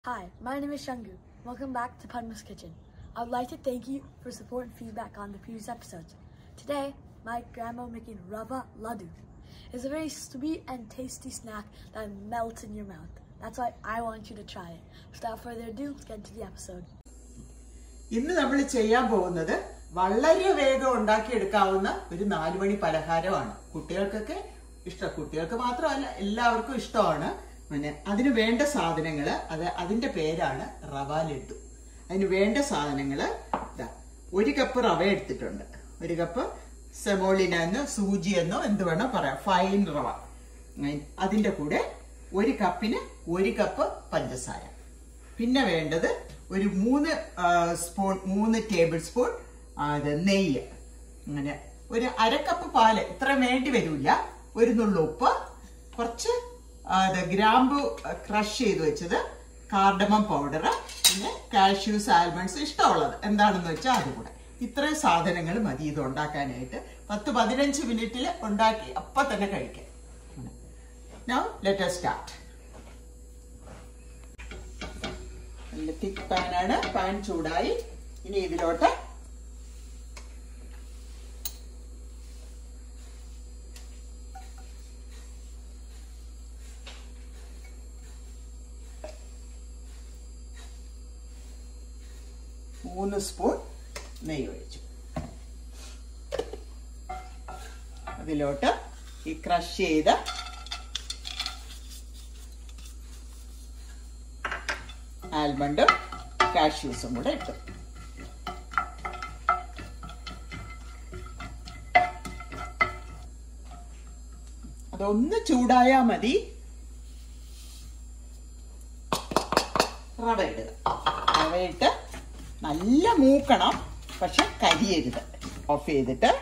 Hi, my name is Shangu. Welcome back to Padma's Kitchen. I would like to thank you for support and feedback on the previous episodes. Today, my grandma making Rava Laddu. It's a very sweet and tasty snack that melts in your mouth. That's why I want you to try it. Without further ado, let's get into the episode. ഇന്ന് നമ്മൾ ചെയ്യാൻ പോകുന്നത് വളരെ വേഗം ഉണ്ടാക്കിയെടുക്കാവുന്ന ഒരു 4 മണി പലഹാരമാണ്. കുട്ടികൾക്കൊക്കെ ഇഷ്ടം. കുട്ടികൾക്ക് മാത്രമല്ല എല്ലാവർക്കും ഇഷ്ടമാണ്. പിന്നെ അതിന് വേണ്ട സാധനങ്ങൾ അതിന്റെ പേരാണ് റവ ലഡ്ഡു. അതിന് വേണ്ട സാധനങ്ങൾ ഇതാ 1 കപ്പ് റവ എടുത്തിട്ടുണ്ട്. 1 കപ്പ് സെമോളിന എന്നോ സൂചി എന്നോ എന്ത് വേണോ പറയാം, ഫൈൻ റവ. അതിന്റെ കൂടെ 1 കപ്പിന് 1 കപ്പ് പഞ്ചസാര. പിന്നെ വേണ്ടത് ഒരു 3 ടേബിൾ സ്പൂൺ നെയ്യ്. അങ്ങനെ ഒരു 1/2 കപ്പ് പാല്, ഇത്ര വേണ്ടി വരില്ല. ഒരു നുള്ളു ഉപ്പ്, കുറച്ച് ഗ്രാമ്പു ക്രഷ് ചെയ്ത് വെച്ചത്, കാർഡമം പൗഡർ, പിന്നെ കാഷ്യൂസ്, ആൽമണ്ട്സ്, ഇഷ്ടമുള്ളത് എന്താണെന്ന് വെച്ചാൽ അതുകൂടെ. ഇത്രയും സാധനങ്ങൾ മതി ഇത് ഉണ്ടാക്കാനായിട്ട്. 10-15 മിനിറ്റിൽ ഉണ്ടാക്കി അപ്പം തന്നെ കഴിക്കാം. Now let us start. നല്ല തിക്ക് പാനാണ്. പാൻ ചൂടായി. ഇനി ഇതിലോട്ട് മൂന്ന് സ്പൂൺ നെയ്യ് ഒഴിച്ചു. അതിലോട്ട് ഈ ക്രഷ് ചെയ്ത ആൽമണ്ടും കാഷ്യൂസും കൂടെ ഇട്ടു. അതൊന്ന് ചൂടായാ മതി. റവ ഇടുക. റവയിട്ട് നല്ല മൂക്കണം, പക്ഷെ കരിയരുത്. ഓഫ് ചെയ്തിട്ട്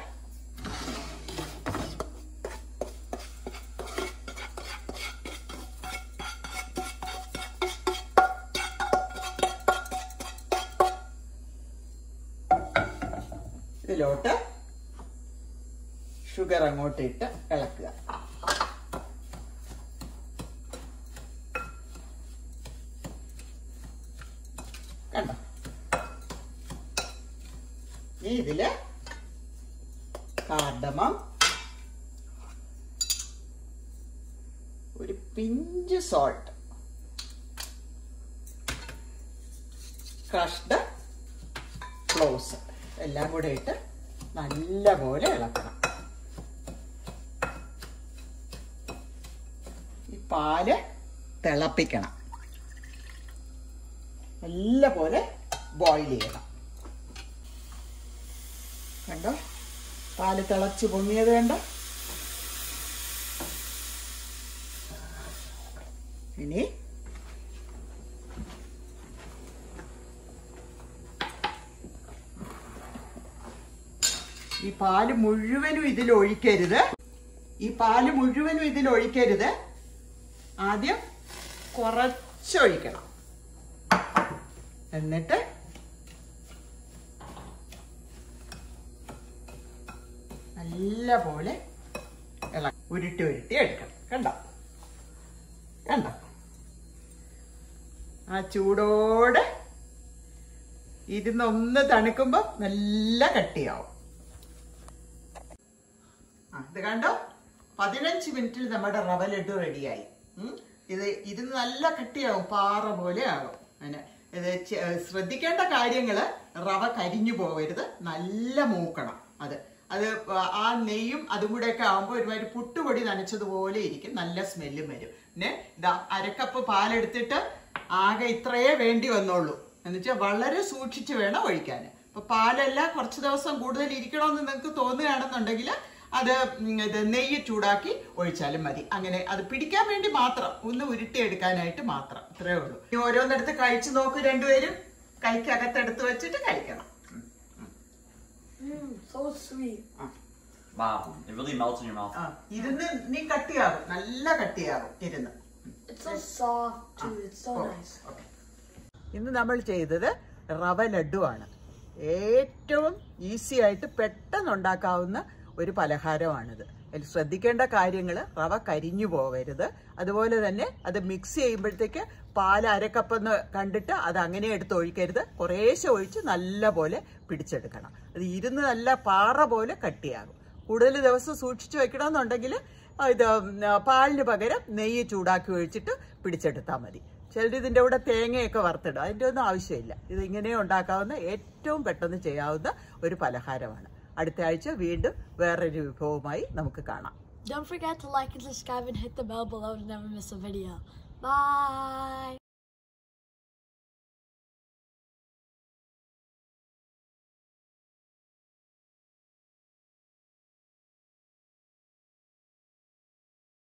ഇതിലോട്ട് ഷുഗർ അങ്ങോട്ട് ഇട്ട് ഇളക്കുക. കണ്ടോ? ഇതില് കാർഡമം, ഒരു പിഞ്ച് സോൾട്ട്, ക്രഷ്ഡ് ക്ലോവ്സ് എല്ലാം കൂടെ ഇട്ട് നല്ലപോലെ ഇളക്കണം. ഈ പാല് തിളപ്പിക്കണം. നല്ലപോലെ ബോയിൽ ചെയ്യണം. കണ്ടോ? പാല് തിളച്ച് പൊങ്ങിയത് കണ്ടോ? ഇനി ഈ പാല് മുഴുവനും ഇതിലൊഴിക്കരുത്. ആദ്യം കുറച്ചൊഴിക്കണം. എന്നിട്ട് നല്ലപോലെ ഉരുട്ടി എടുക്കണം. കണ്ടോ? ആ ചൂടോടെ ഇരുന്നൊന്ന് തണുക്കുമ്പോ നല്ല കട്ടിയാവും. ഇത് കണ്ടോ? 15 മിനിറ്റിൽ നമ്മുടെ റവ ലഡ്ഡു റെഡിയായി. ഇത് നല്ല കട്ടിയാവും, പാറ പോലെ ആകും. അങ്ങനെ ശ്രദ്ധിക്കേണ്ട കാര്യങ്ങള്, റവ കരിഞ്ഞു പോവരുത്, നല്ല മൂക്കണം. അത് ആ നെയ്യും അതും കൂടെ ഒക്കെ ആകുമ്പോൾ ഒരുമാതിരി പുട്ടുപൊടി നനച്ചതുപോലെ ഇരിക്കും. നല്ല സ്മെല്ലും വരും. പിന്നെ ഇതാ 1/2 കപ്പ് പാലെടുത്തിട്ട് ആകെ ഇത്രയേ വേണ്ടി വന്നുള്ളൂ. എന്നുവെച്ചാൽ വളരെ സൂക്ഷിച്ച് വേണം ഒഴിക്കാൻ. അപ്പൊ പാലെല്ലാം കുറച്ച് ദിവസം കൂടുതൽ ഇരിക്കണമെന്ന് നിങ്ങൾക്ക് തോന്നുകയാണെന്നുണ്ടെങ്കിൽ അത് നെയ്യ് ചൂടാക്കി ഒഴിച്ചാലും മതി. അങ്ങനെ അത് പിടിക്കാൻ വേണ്ടി മാത്രം, ഒന്ന് ഉരുട്ടിയെടുക്കാനായിട്ട് മാത്രം. ഇത്രയേ ഉള്ളൂ. ഇനി ഓരോന്നെടുത്ത് കഴിച്ചു നോക്ക്. രണ്ടുപേരും കൈക്കകത്തെടുത്ത് വെച്ചിട്ട് കഴിക്കണം. So sweet. Wow, it really melts in your mouth. ഇരുന്ന് നീ കട്ടിയാകും, നല്ല കട്ടിയാകും ഇരുന്ന്. It's so soft too. It's so nice. ഇന്ന് നമ്മൾ ചെയ്തത് റവ ലഡ്ഡു ആണ്. ഏറ്റവും ഈസി ആയിട്ട് പെട്ടെന്ന് ഉണ്ടാക്കാവുന്ന ഒരു പലഹാരമാണിത്. ശ്രദ്ധിക്കേണ്ട കാര്യങ്ങൾ, റവ കരിഞ്ഞു പോവരുത്. അതുപോലെ തന്നെ അത് മിക്സ് ചെയ്യുമ്പോഴത്തേക്ക് പാൽ അരക്കപ്പെന്ന് കണ്ടിട്ട് അത് അങ്ങനെ എടുത്ത് ഒഴിക്കരുത്. കുറേശ്ശെ ഒഴിച്ച് നല്ല പോലെ പിടിച്ചെടുക്കണം. അത് ഇരുന്ന് നല്ല പാറ പോലെ കട്ടിയാകും. കൂടുതൽ ദിവസം സൂക്ഷിച്ചു വെക്കണമെന്നുണ്ടെങ്കിൽ ഇത് പാലിന് പകരം നെയ്യ് ചൂടാക്കി ഒഴിച്ചിട്ട് പിടിച്ചെടുത്താൽ മതി. ചിലർ ഇതിൻ്റെ കൂടെ തേങ്ങയൊക്കെ വറുത്തിടും. അതിൻ്റെ ഒന്നും ആവശ്യമില്ല. ഇത് ഇങ്ങനെ ഉണ്ടാക്കാവുന്ന ഏറ്റവും പെട്ടെന്ന് ചെയ്യാവുന്ന ഒരു പലഹാരമാണ്. അടുത്ത ആഴ്ച വീണ്ടും വേറൊരു വിഭവമായി നമുക്ക് കാണാം. Don't forget to like and subscribe and hit the bell below to never miss a video. Bye!